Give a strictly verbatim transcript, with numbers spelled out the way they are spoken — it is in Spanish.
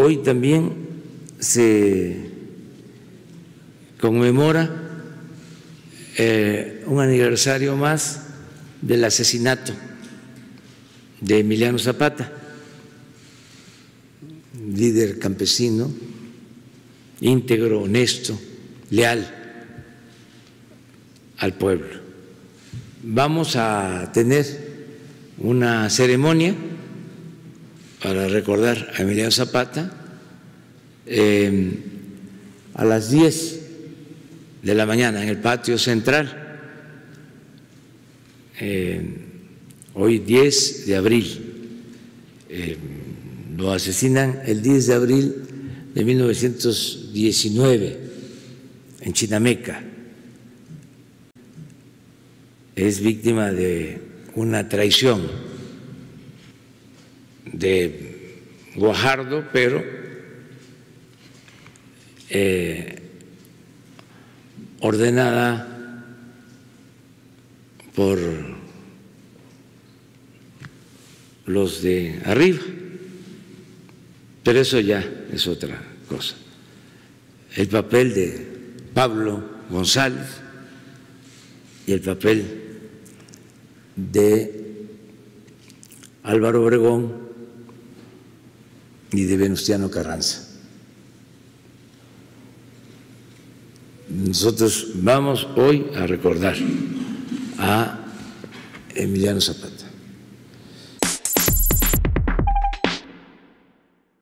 hoy también se conmemora eh, un aniversario más del asesinato de Emiliano Zapata, líder campesino, íntegro, honesto, leal al pueblo. Vamos a tener una ceremonia para recordar a Emiliano Zapata eh, a las diez de la mañana en el patio central, eh, hoy diez de abril. Eh, lo asesinan el diez de abril de mil novecientos diecinueve en Chinameca. Es víctima de una traición de Guajardo, pero eh, ordenada por los de arriba, pero eso ya es otra cosa. El papel de Pablo González y el papel de Álvaro Obregón y de Venustiano Carranza. Nosotros vamos hoy a recordar a Emiliano Zapata.